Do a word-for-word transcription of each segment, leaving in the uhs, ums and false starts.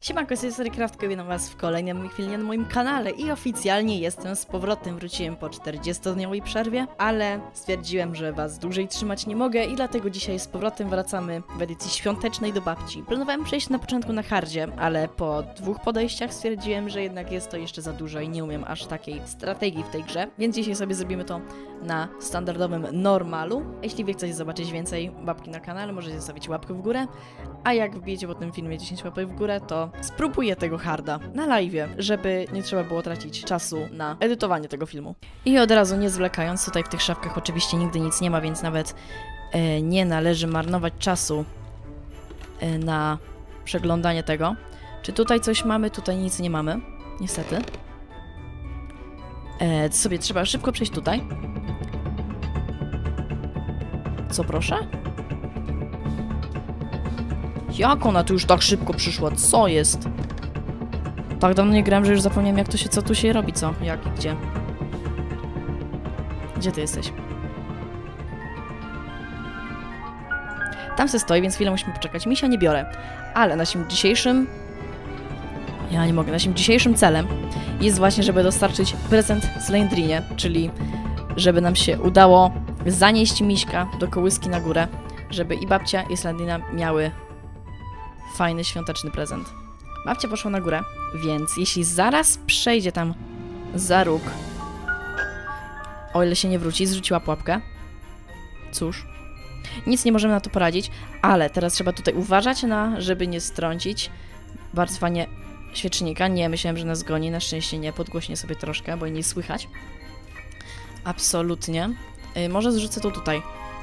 Siemanko, z tej serii Craftko, witam was w kolejnym filmie na moim kanale i oficjalnie jestem z powrotem. Wróciłem po czterdziestodniowej przerwie, ale stwierdziłem, że was dłużej trzymać nie mogę i dlatego dzisiaj z powrotem wracamy w edycji świątecznej do babci. Planowałem przejść na początku na hardzie, ale po dwóch podejściach stwierdziłem, że jednak jest to jeszcze za dużo i nie umiem aż takiej strategii w tej grze, więc dzisiaj sobie zrobimy to na standardowym normalu. Jeśli wy chcecie zobaczyć więcej babki na kanale, możecie zostawić łapkę w górę, a jak wbijecie po tym filmie dziesięć łapek w górę, to spróbuję tego harda na live'ie, żeby nie trzeba było tracić czasu na edytowanie tego filmu. I od razu nie zwlekając, tutaj w tych szafkach oczywiście nigdy nic nie ma, więc nawet e, nie należy marnować czasu e, na przeglądanie tego. Czy tutaj coś mamy? Tutaj nic nie mamy, niestety. E, sobie trzeba szybko przejść tutaj. Co proszę? Jak ona tu już tak szybko przyszła? Co jest? Tak dawno nie grałem, że już zapomniałem, jak to się, co tu się robi, co? Jak i gdzie? Gdzie ty jesteś? Tam se stoi, więc chwilę musimy poczekać. Misia nie biorę. Ale naszym dzisiejszym... Ja nie mogę. Naszym dzisiejszym celem jest właśnie, żeby dostarczyć prezent Slendrinie, czyli żeby nam się udało zanieść Miśka do kołyski na górę, żeby i babcia, i Slendrina miały fajny, świąteczny prezent. Babcia poszła na górę, więc jeśli zaraz przejdzie tam za róg, o ile się nie wróci, zrzuciła pułapkę. Cóż, nic nie możemy na to poradzić, ale teraz trzeba tutaj uważać na, żeby nie strącić bardzo fajnie świecznika. Nie, myślałem, że nas goni, na szczęście nie, podgłośnie sobie troszkę, bo jej nie słychać. Absolutnie. Yy, może zrzucę to tutaj,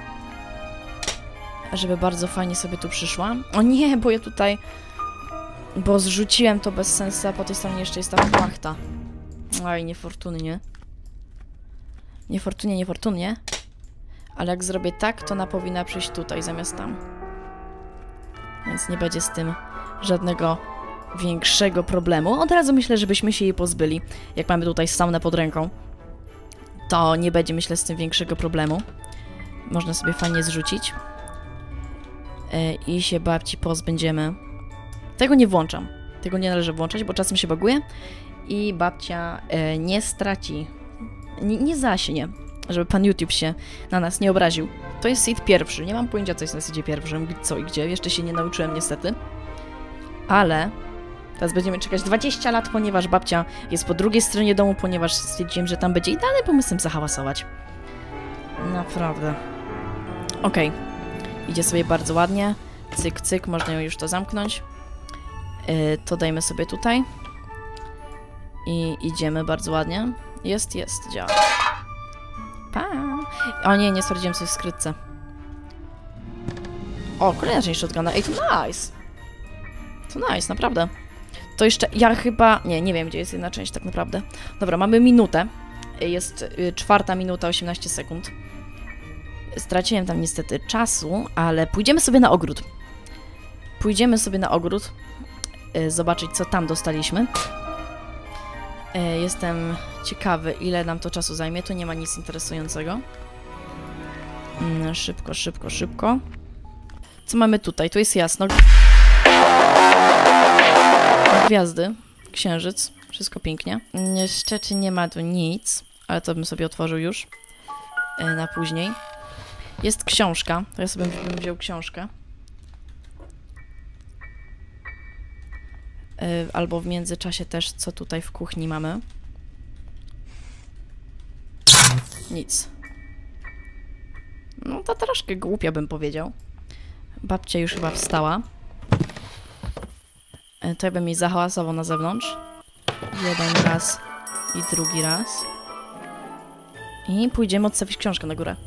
żeby bardzo fajnie sobie tu przyszła. O nie, bo ja tutaj... Bo zrzuciłem to bez sensu, a po tej stronie jeszcze jest ta płachta. Oj, niefortunnie. Niefortunnie, niefortunnie. Ale jak zrobię tak, to ona powinna przyjść tutaj zamiast tam. Więc nie będzie z tym żadnego większego problemu. Od razu myślę, żebyśmy się jej pozbyli. Jak mamy tutaj saunę pod ręką, to nie będzie, myślę, z tym większego problemu. Można sobie fajnie zrzucić. I się babci pozbędziemy. Tego nie włączam. Tego nie należy włączać, bo czasem się baguje i babcia e, nie straci, nie, nie zaśnie, żeby pan YouTube się na nas nie obraził. To jest seed pierwszy. Nie mam pojęcia, co jest na seedzie pierwszym, co i gdzie. Jeszcze się nie nauczyłem niestety. Ale teraz będziemy czekać dwadzieścia lat, ponieważ babcia jest po drugiej stronie domu, ponieważ stwierdziłem, że tam będzie idealny pomysł z tym zahałasować. Naprawdę. Okej. Okay. Idzie sobie bardzo ładnie. Cyk, cyk, można ją już to zamknąć. Yy, to dajmy sobie tutaj. I idziemy bardzo ładnie. Jest, jest, działa. Pa! O nie, nie sprawdziłem coś w skrytce. O, kolejna część shotguna. Ej, to nice! To nice, naprawdę. To jeszcze, ja chyba... Nie, nie wiem, gdzie jest jedna część tak naprawdę. Dobra, mamy minutę. Jest yy, czwarta minuta, osiemnaście sekund. Straciłem tam niestety czasu, ale pójdziemy sobie na ogród. Pójdziemy sobie na ogród, yy, zobaczyć, co tam dostaliśmy. Yy, jestem ciekawy, ile nam to czasu zajmie. Tu nie ma nic interesującego. Yy, szybko, szybko, szybko. Co mamy tutaj? Tu jest jasno. Gwiazdy, księżyc, wszystko pięknie. Niestety nie ma tu nic, ale to bym sobie otworzył już yy, na później. Jest książka, to ja sobie bym wziął książkę. Yy, albo w międzyczasie też, co tutaj w kuchni mamy. Nic. No to troszkę głupio bym powiedział. Babcia już chyba wstała. Yy, to ja bym jej zahałasował na zewnątrz. Jeden raz i drugi raz. I pójdziemy odstawić książkę na górę.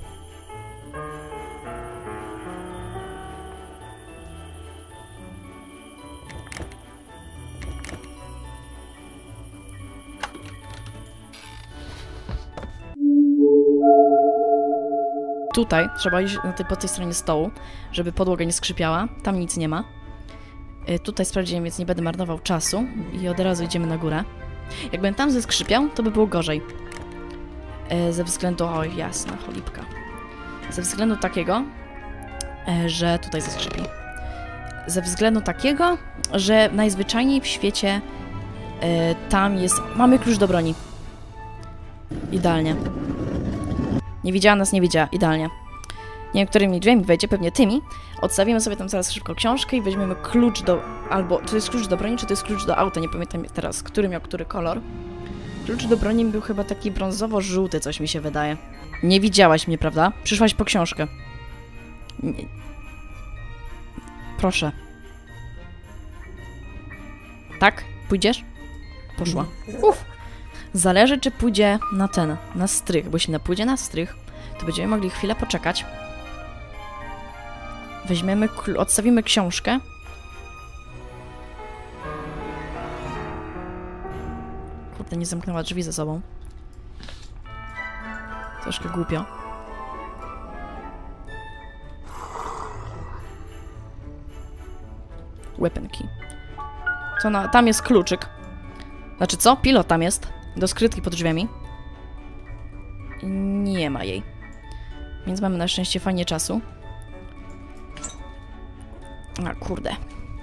Tutaj trzeba iść na tej, po tej stronie stołu, żeby podłoga nie skrzypiała. Tam nic nie ma. Yy, tutaj sprawdziłem, więc nie będę marnował czasu. I od razu idziemy na górę. Jakbym tam zeskrzypiał, to by było gorzej. Yy, ze względu... Oj, jasna cholipka. Ze względu takiego, yy, że tutaj zeskrzypi. Ze względu takiego, że najzwyczajniej w świecie yy, tam jest... Mamy klucz do broni. Idealnie. Nie widziała nas, nie widziała. Idealnie. Nie wiem, którymi drzwiami wejdzie, pewnie tymi. Odstawimy sobie tam zaraz szybko książkę i weźmiemy klucz do... Albo, czy to jest klucz do broni, czy to jest klucz do auta, nie pamiętam teraz, który miał który kolor. Klucz do broni był chyba taki brązowo-żółty, coś mi się wydaje. Nie widziałaś mnie, prawda? Przyszłaś po książkę. Nie. Proszę. Tak? Pójdziesz? Poszła. Uff. Zależy, czy pójdzie na ten, na strych, bo jeśli na pójdzie na strych, to będziemy mogli chwilę poczekać. Weźmiemy, odstawimy książkę. Kurde, nie zamknęła drzwi za sobą. Troszkę głupio. Weapon key. Co na... Tam jest kluczyk. Znaczy co? Pilot tam jest. Do skrytki pod drzwiami. Nie ma jej. Więc mamy na szczęście fajnie czasu. A kurde.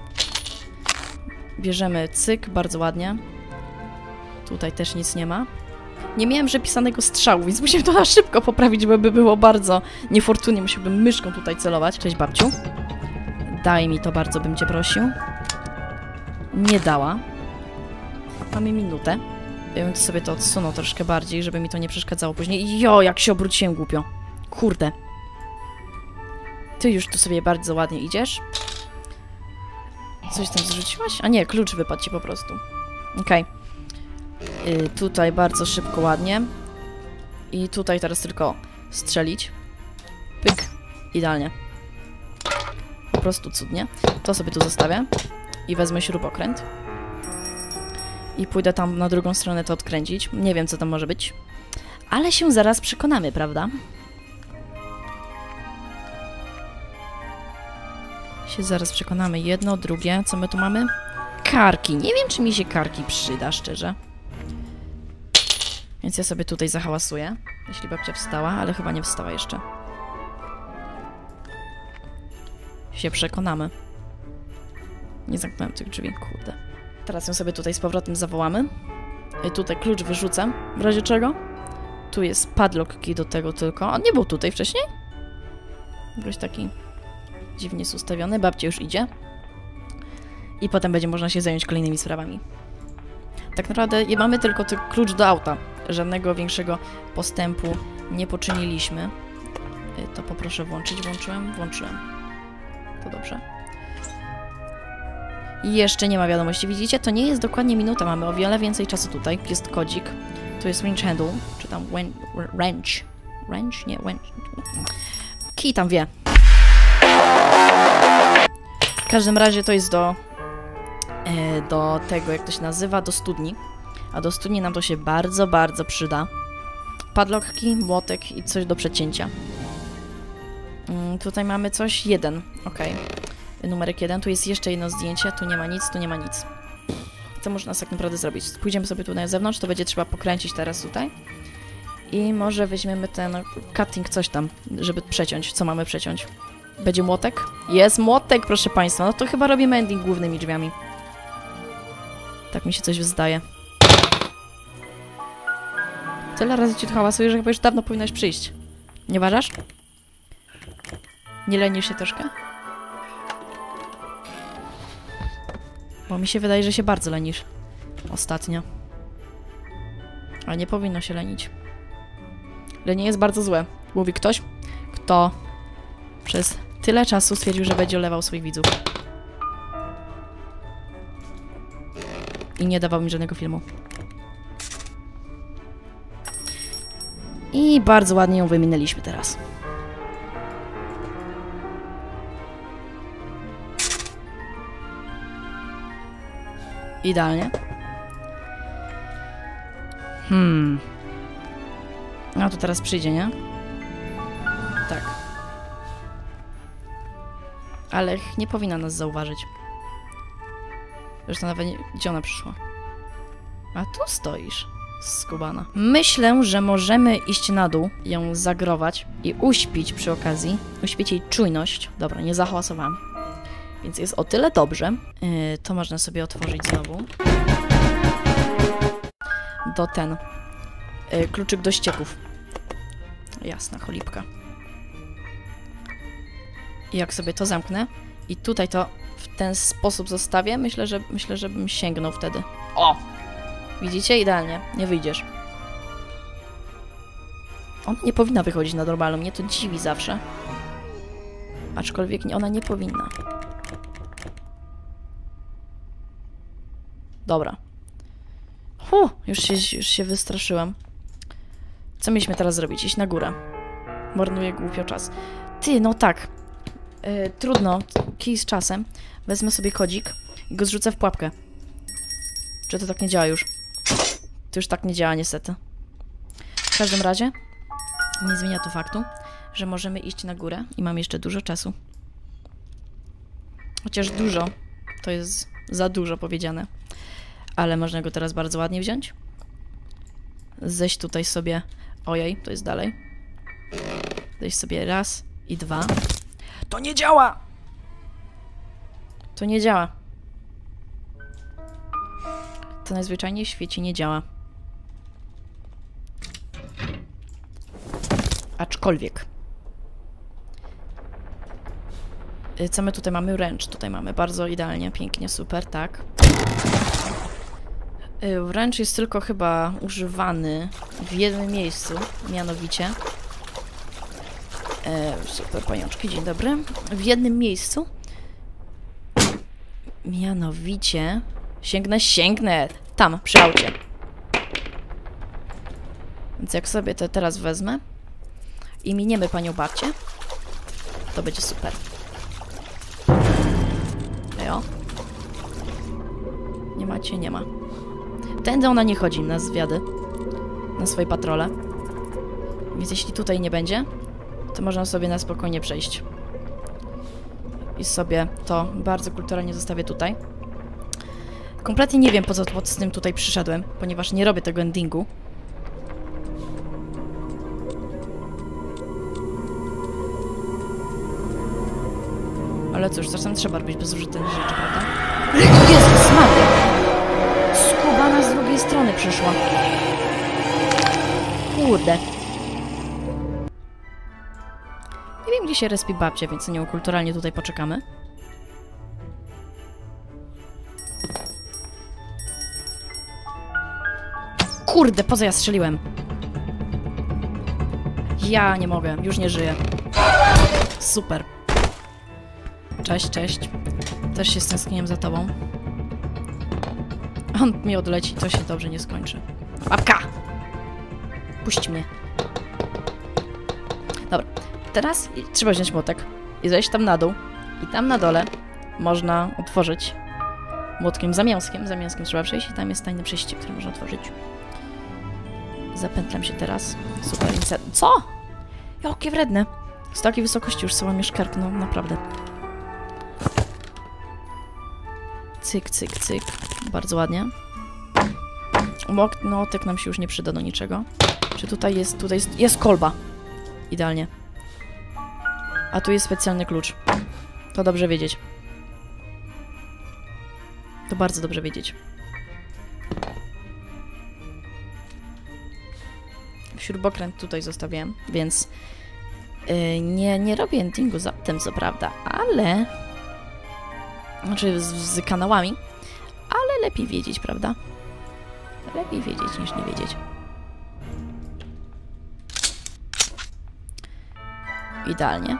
Bierzemy cyk, bardzo ładnie. Tutaj też nic nie ma. Nie miałem przepisanego strzału, więc musiałem to na szybko poprawić, żeby było bardzo niefortunnie. Musiałbym myszką tutaj celować. Cześć, babciu. Daj mi to, bardzo bym cię prosił. Nie dała. Mamy minutę. Ja bym sobie to odsunął troszkę bardziej, żeby mi to nie przeszkadzało później. Jo, jak się obróciłem głupio. Kurde. Ty już tu sobie bardzo ładnie idziesz. Coś tam zrzuciłaś? A nie, klucz wypadł ci po prostu. Okej. Okay. Yy, tutaj bardzo szybko, ładnie. I tutaj teraz tylko strzelić. Pyk. Idealnie. Po prostu cudnie. To sobie tu zostawię. I wezmę śrubokręt. I pójdę tam na drugą stronę to odkręcić. Nie wiem, co tam może być. Ale się zaraz przekonamy, prawda? Się zaraz przekonamy. Jedno, drugie. Co my tu mamy? Karki. Nie wiem, czy mi się karki przyda, szczerze. Więc ja sobie tutaj zahałasuję. Jeśli babcia wstała, ale chyba nie wstała jeszcze. Się przekonamy. Nie zamknąłem tych drzwi, kurde. Teraz ją sobie tutaj z powrotem zawołamy. I tutaj klucz wyrzucę, w razie czego. Tu jest padlock key do tego tylko. On nie był tutaj wcześniej? Jakoś taki dziwnie jest ustawiony. Babcia już idzie. I potem będzie można się zająć kolejnymi sprawami. Tak naprawdę mamy tylko ten klucz do auta. Żadnego większego postępu nie poczyniliśmy. To poproszę włączyć. Włączyłem? Włączyłem. To dobrze. I jeszcze nie ma wiadomości. Widzicie? To nie jest dokładnie minuta. Mamy o wiele więcej czasu tutaj. Jest kodzik. Tu jest winch handle. Czy tam wrench. Wrench? Nie, wrench. Kij tam wie. W każdym razie to jest do e, do tego, jak to się nazywa, do studni. A do studni nam to się bardzo, bardzo przyda. Padlock key, młotek i coś do przecięcia. Mm, tutaj mamy coś. Jeden. Okej. Okay. Numerek jeden. Tu jest jeszcze jedno zdjęcie. Tu nie ma nic, tu nie ma nic. Co można tak naprawdę zrobić? Pójdziemy sobie tu na zewnątrz, to będzie trzeba pokręcić teraz tutaj. I może weźmiemy ten cutting coś tam, żeby przeciąć. Co mamy przeciąć? Będzie młotek? Jest młotek, proszę państwa. No to chyba robimy ending głównymi drzwiami. Tak mi się coś zdaje. Tyle razy ci to hałasuje, że chyba już dawno powinnaś przyjść. Nie uważasz? Nie lenisz się troszkę? Bo mi się wydaje, że się bardzo lenisz. Ostatnio. Ale nie powinno się lenić. Lenie jest bardzo złe. Mówi ktoś, kto przez tyle czasu stwierdził, że będzie olewał swoich widzów. I nie dawał mi żadnego filmu. I bardzo ładnie ją wyminęliśmy teraz. Idealnie. Hmm. No to teraz przyjdzie, nie? Tak. Ale nie powinna nas zauważyć. Zresztą nawet nie... Gdzie ona przyszła? A tu stoisz, skubana. Myślę, że możemy iść na dół, ją zagrować i uśpić przy okazji. Uśpić jej czujność. Dobra, nie zahałasowałam. Więc jest o tyle dobrze. Yy, to można sobie otworzyć znowu. Do ten. Yy, kluczyk do ścieków. Jasna cholipka. I jak sobie to zamknę i tutaj to w ten sposób zostawię, myślę, że myślę, że bym sięgnął wtedy. O! Widzicie? Idealnie. Nie wyjdziesz. Ona nie powinna wychodzić na normalną. Mnie to dziwi zawsze. Aczkolwiek ona nie powinna. Dobra. Hu, już się, już się wystraszyłam. Co mieliśmy teraz zrobić? Iść na górę. Marnuję głupio czas. Ty, no tak. Yy, trudno. Kij z czasem. Wezmę sobie kodzik i go zrzucę w pułapkę. Czy to tak nie działa już? To już tak nie działa niestety. W każdym razie nie zmienia to faktu, że możemy iść na górę i mam jeszcze dużo czasu. Chociaż dużo to jest za dużo powiedziane. Ale można go teraz bardzo ładnie wziąć. Zejść tutaj sobie... Ojej, to jest dalej. Zejść sobie raz i dwa. To nie działa! To nie działa. To najzwyczajniej w świecie nie działa. Aczkolwiek. Co my tutaj mamy? Wręcz. Tutaj mamy bardzo idealnie, pięknie, super, tak. Wręcz jest tylko chyba używany w jednym miejscu, mianowicie... E, super, pajączki, dzień dobry. W jednym miejscu. Mianowicie... Sięgnę, sięgnę! Tam, przy aucie. Więc jak sobie to teraz wezmę i miniemy panią babcię, to będzie super. Ejo. Nie macie, nie ma. Tędy ona nie chodzi na zwiady. Na swoje patrole. Więc jeśli tutaj nie będzie, to można sobie na spokojnie przejść. I sobie to bardzo kulturalnie zostawię tutaj. Kompletnie nie wiem, po co pod z tym tutaj przyszedłem, ponieważ nie robię tego endingu. Ale cóż, czasem trzeba robić bezużyteczne rzeczy, prawda? Jezus Maria! Skubana z drugiej strony przyszła. Kurde. Nie wiem, gdzie się respi babcia, więc nią kulturalnie tutaj poczekamy. Kurde, po co ja strzeliłem? Ja nie mogę, już nie żyję. Super. Cześć, cześć. Też się stęskniłem za tobą. On mi odleci, to się dobrze nie skończy. Babka! Puść mnie. Dobra, teraz trzeba wziąć młotek i zejść tam na dół. I tam na dole można otworzyć młotkiem zamiąskiem. Zamiąskiem trzeba przejść i tam jest tajne przejście, które można otworzyć. Zapętlam się teraz. Super. Co? Jakie wredne. Z takiej wysokości już sobie mieszkark, no naprawdę. Cyk, cyk, cyk. Bardzo ładnie. Młotek nam się już nie przyda do niczego. Czy tutaj jest... Tutaj jest, jest kolba. Idealnie. A tu jest specjalny klucz. To dobrze wiedzieć. To bardzo dobrze wiedzieć. Śrubokręt tutaj zostawiłem, więc yy, nie, nie robię endingu za tym, co prawda, ale... Znaczy z, z kanałami, ale lepiej wiedzieć, prawda? Lepiej wiedzieć niż nie wiedzieć. Idealnie.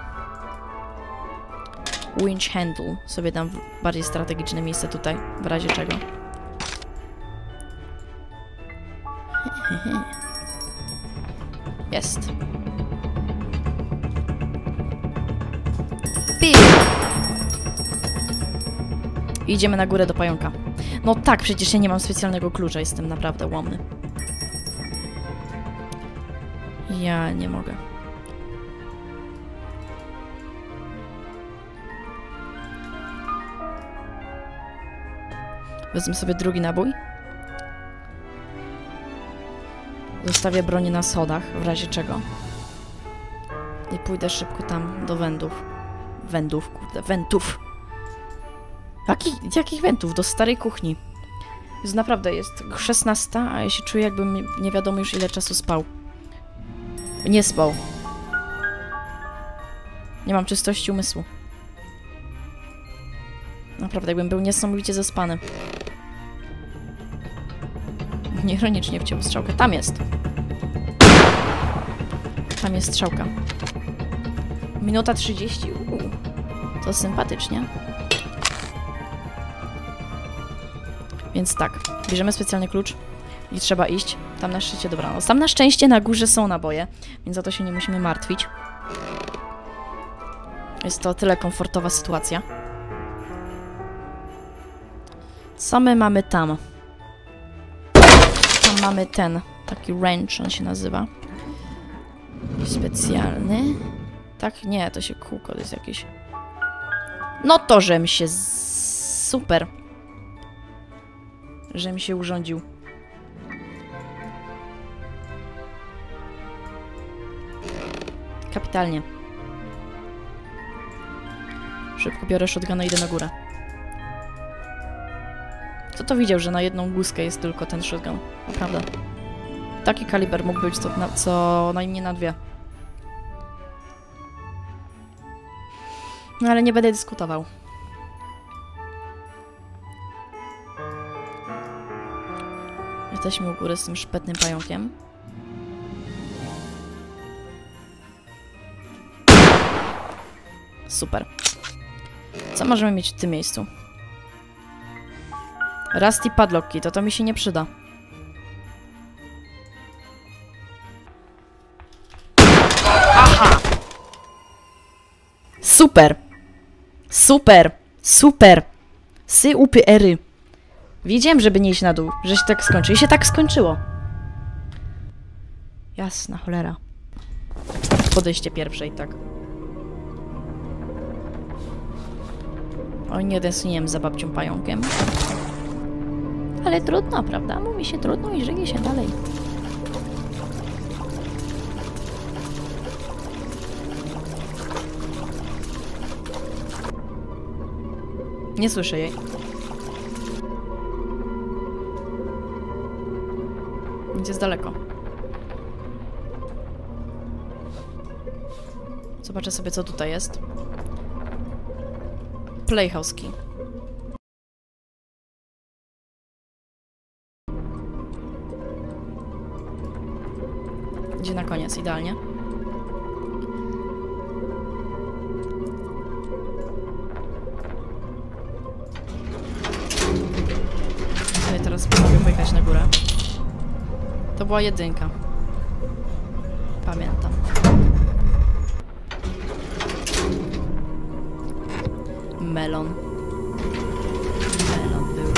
Winch handle. Sobie dam bardziej strategiczne miejsce tutaj, w razie czego. Jest. Pi! Idziemy na górę do pająka. No tak, przecież ja nie mam specjalnego klucza, jestem naprawdę łomny. Ja nie mogę. Wezmę sobie drugi nabój. Zostawię bronię na schodach, w razie czego. I pójdę szybko tam do wędów. Wędów, kurde, wędów. Jakich, jakich wentów? Do starej kuchni. Jest naprawdę, jest szesnasta, a ja się czuję, jakbym nie wiadomo już ile czasu spał. Nie spał. Nie mam czystości umysłu. Naprawdę, jakbym był niesamowicie zaspany. Nieironicznie wciął strzałkę. Tam jest. Tam jest strzałka. Minuta trzydzieści. Uuu. To sympatycznie. Więc tak, bierzemy specjalny klucz i trzeba iść. Tam na szczycie dobranoc. Tam na szczęście na górze są naboje, więc za to się nie musimy martwić. Jest to tyle komfortowa sytuacja. Co my mamy tam? Tam mamy ten, taki wrench, on się nazywa. Specjalny. Tak? Nie, to się kółko, to jest jakieś... No to, żem się... Z... Super. Żem się urządził. Kapitalnie. Szybko biorę shotguna i idę na górę. Kto to widział, że na jedną guzkę jest tylko ten shotgun? Naprawdę. Taki kaliber mógł być co, na, co najmniej na dwie. No ale nie będę dyskutował. Jesteśmy u góry z tym szpetnym pająkiem. Super. Co możemy mieć w tym miejscu? Rusty padlocki, to to mi się nie przyda. Aha! Super! Super! Super! Sy upy ery. Wiedziałem, żeby nie iść na dół, że się tak skończy. I się tak skończyło. Jasna cholera. Podejście pierwsze i tak. O, nie tęskniłem za babcią pająkiem. Ale trudno, prawda? Mówi się trudno i żyje się dalej. Nie słyszę jej. Więc jest daleko. Zobaczę sobie, co tutaj jest. Playhouse key. Idzie na koniec, idealnie. Sobie teraz spróbuję pojechać na górę. To była jedynka. Pamiętam. Melon. Melon był.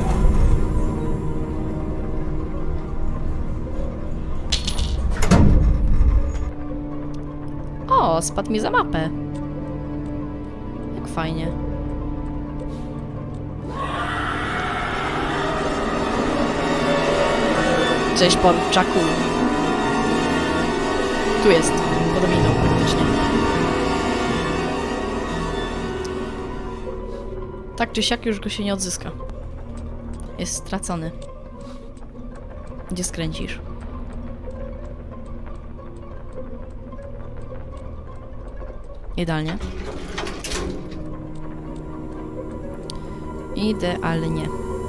O, spadł mi za mapę. Jak fajnie. Cześć, porczaku. Tu jest. Podobnie praktycznie. Tak czy siak już go się nie odzyska. Jest stracony. Gdzie skręcisz? Idealnie. Idealnie.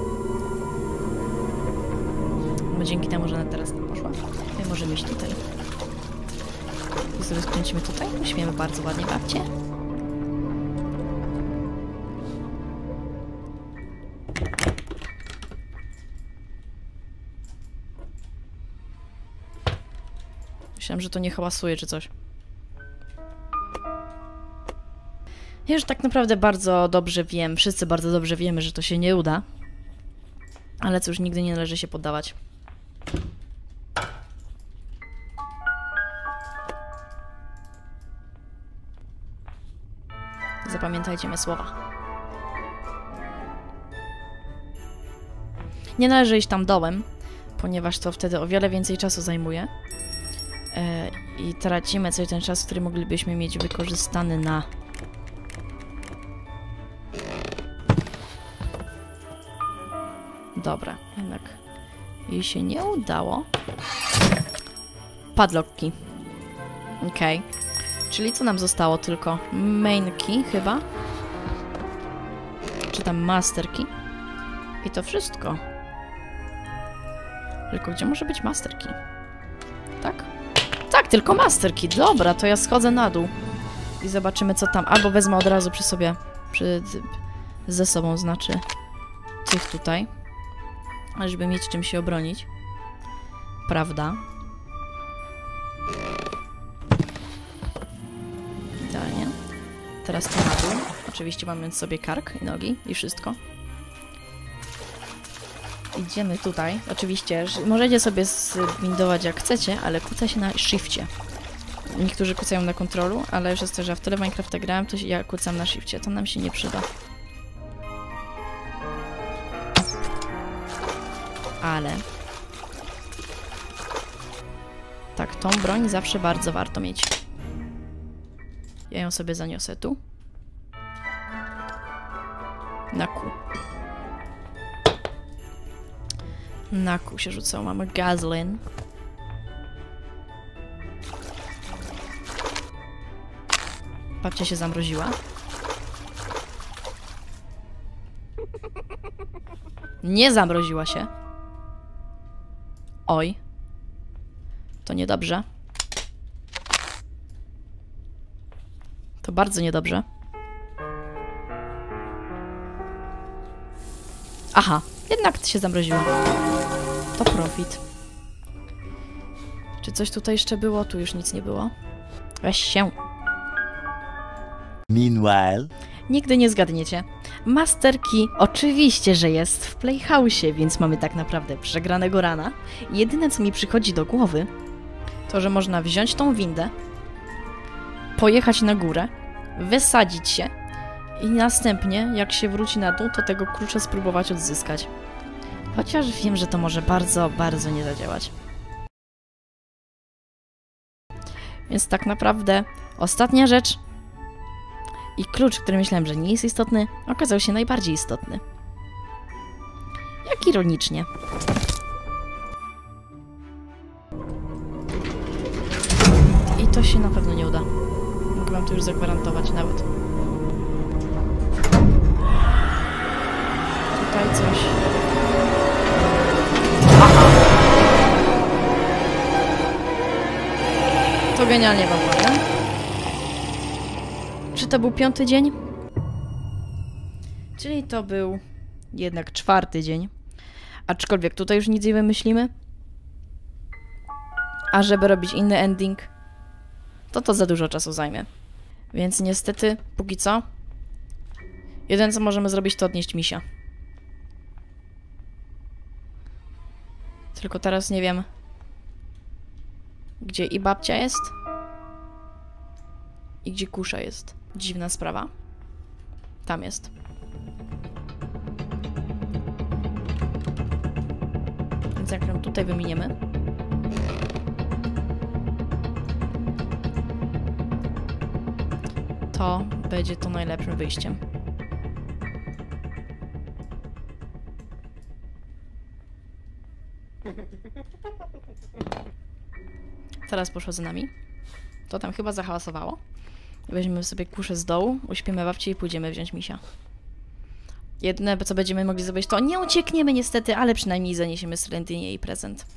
Bo dzięki temu, że ona teraz tam poszła, my możemy iść tutaj. I sobie skręcimy tutaj. Uśmiemy bardzo ładnie babcię. Myślałem, że to nie hałasuje czy coś. Ja już tak naprawdę bardzo dobrze wiem, wszyscy bardzo dobrze wiemy, że to się nie uda. Ale cóż, nigdy nie należy się poddawać. Zapamiętajcie me słowa. Nie należy iść tam dołem, ponieważ to wtedy o wiele więcej czasu zajmuje. Yy, I tracimy cały ten czas, który moglibyśmy mieć wykorzystany na... Dobra, jednak jej się nie udało. Padlock key. Okej. Okay. Czyli co nam zostało tylko? Main key chyba? Czy tam master key? I to wszystko. Tylko gdzie może być master key? Tak? Tak, tylko master key. Dobra, to ja schodzę na dół. I zobaczymy co tam. Albo wezmę od razu przy sobie. Przy, ze sobą znaczy. Tych tutaj. Żeby mieć czym się obronić. Prawda? Idealnie. Teraz to na dół. Oczywiście mamy sobie kark i nogi i wszystko. Idziemy tutaj. Oczywiście możecie sobie zbindować jak chcecie, ale kuca się na shifcie. Niektórzy kucają na kontrolu, ale już jest to, że w tyle Minecrafta grałem, to ja kucam na shifcie. To nam się nie przyda. Ale... Tak, tą broń zawsze bardzo warto mieć. Ja ją sobie zaniosę tu. Na kół. Na kół się rzucał. Mamy Gazlin. Babcia się zamroziła. Nie zamroziła się. Oj. To niedobrze. To bardzo niedobrze. Aha, jednak się zamroziła. To profit. Czy coś tutaj jeszcze było? Tu już nic nie było. Weź się. Meanwhile... Nigdy nie zgadniecie. Master Key oczywiście, że jest w Playhouse'ie, więc mamy tak naprawdę przegranego rana. Jedyne, co mi przychodzi do głowy, to, że można wziąć tą windę, pojechać na górę, wysadzić się i następnie, jak się wróci na dół, to tego klucza spróbować odzyskać. Chociaż wiem, że to może bardzo, bardzo nie zadziałać. Więc tak naprawdę ostatnia rzecz i klucz, który myślałem, że nie jest istotny, okazał się najbardziej istotny. Jak ironicznie. I to się na pewno nie uda. Mogę wam to już zagwarantować nawet. Tutaj coś... Aha! To genialnie wam powiem. Czy to był piąty dzień? Czyli to był jednak czwarty dzień. Aczkolwiek tutaj już nic nie wymyślimy. A żeby robić inny ending, to to za dużo czasu zajmie. Więc niestety, póki co, jedyne co możemy zrobić, to odnieść misia. Tylko teraz nie wiem, gdzie i babcia jest, i gdzie kusza jest. Dziwna sprawa. Tam jest. Więc jak ją tutaj wyminiemy, to będzie to najlepszym wyjściem. Teraz poszła za nami. To tam chyba zahałasowało. Weźmiemy sobie kuszę z dołu, uśpimy babcię i pójdziemy wziąć misia. Jedyne, co będziemy mogli zrobić, to nie uciekniemy niestety, ale przynajmniej zaniesiemy Selentynie jej prezent.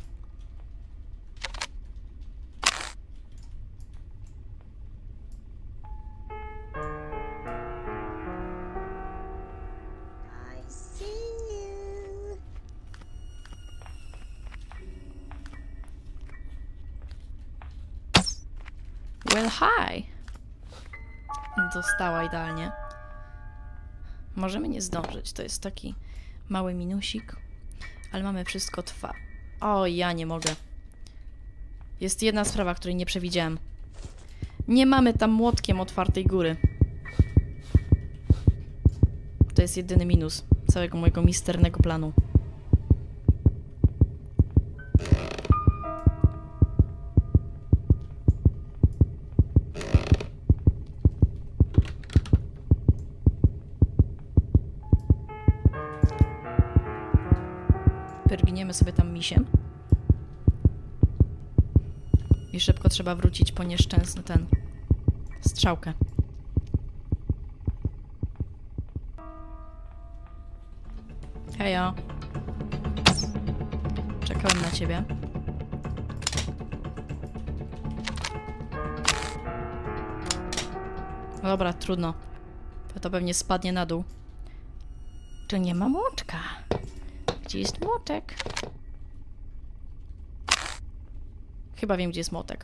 Well, hi! Dostała idealnie. Możemy nie zdążyć, to jest taki mały minusik. Ale mamy wszystko trwa. O, ja nie mogę. Jest jedna sprawa, której nie przewidziałem. Nie mamy tam młotkiem otwartej góry. To jest jedyny minus całego mojego misternego planu. Pyrgniemy sobie tam misiem. I szybko trzeba wrócić po nieszczęsny ten... strzałkę. Hejo. Czekałem na ciebie. No dobra, trudno. To, to pewnie spadnie na dół. Tu nie ma młotka. Gdzie jest młotek? Chyba wiem, gdzie jest młotek.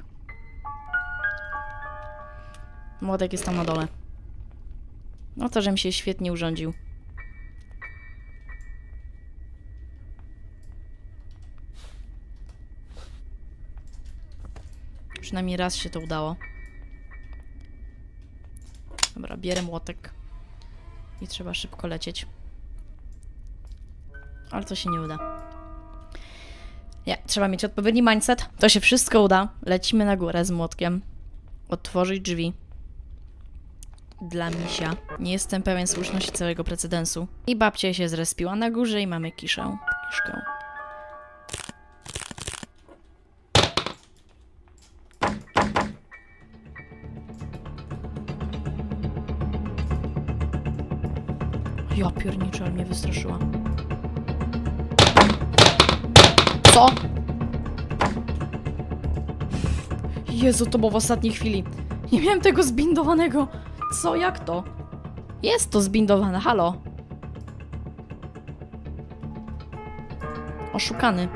Młotek jest tam na dole. No to, żem się świetnie urządził. Przynajmniej raz się to udało. Dobra, bierę młotek. I trzeba szybko lecieć. Ale to się nie uda. Nie, trzeba mieć odpowiedni mindset. To się wszystko uda. Lecimy na górę z młotkiem. Otworzyć drzwi. Dla misia. Nie jestem pewien słuszności całego precedensu. I babcia się zrespiła na górze i mamy kiszę. Kiszkę. Ja pierniczę, ale mnie wystraszyła. Co? Jezu, to było w ostatniej chwili. Nie miałem tego zbindowanego. Co? Jak to? Jest to zbindowane, halo. Oszukany.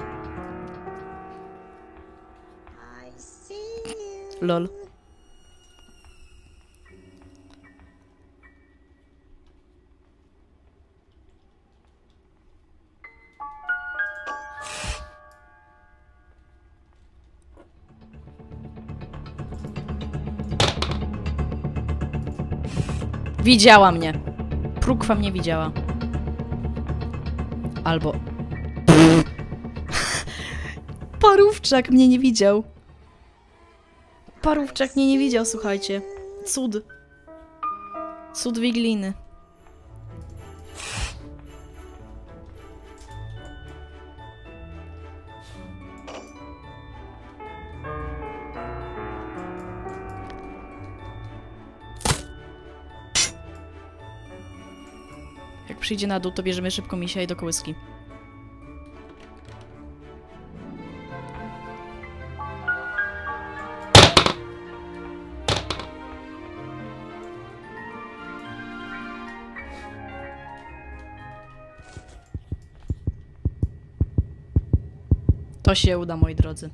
Lol. Widziała mnie. Prukwa mnie widziała. Albo... Parówczak mnie nie widział. Parówczak mnie nie widział, słuchajcie. Cud. Cud wigliny. Jak przyjdzie na dół, to bierzemy szybko misia i do kołyski. To się uda, moi drodzy.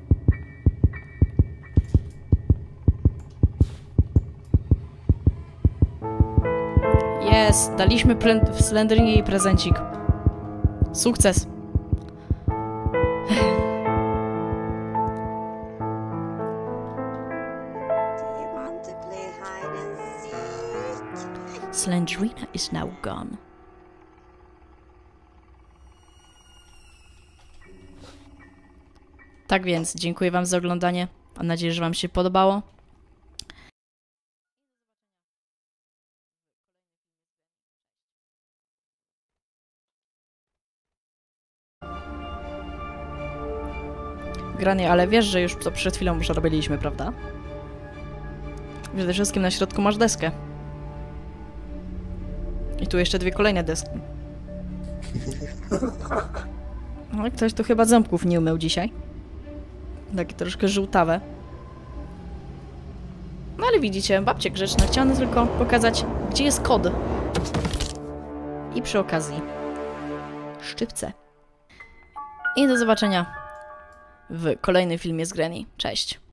Jest! Daliśmy w Slendrinie jej prezencik. Sukces! Slendrina is now gone. Tak więc, dziękuję wam za oglądanie. Mam nadzieję, że wam się podobało. Granie, ale wiesz, że już to przed chwilą już robiliśmy, prawda? Przede wszystkim na środku masz deskę. I tu jeszcze dwie kolejne deski. No, ktoś tu chyba ząbków nie umył dzisiaj. Takie troszkę żółtawe. No ale widzicie, babcie grzeczne. Chciałam tylko pokazać, gdzie jest kod. I przy okazji szczypce. I do zobaczenia w kolejnym filmie z Granny. Cześć!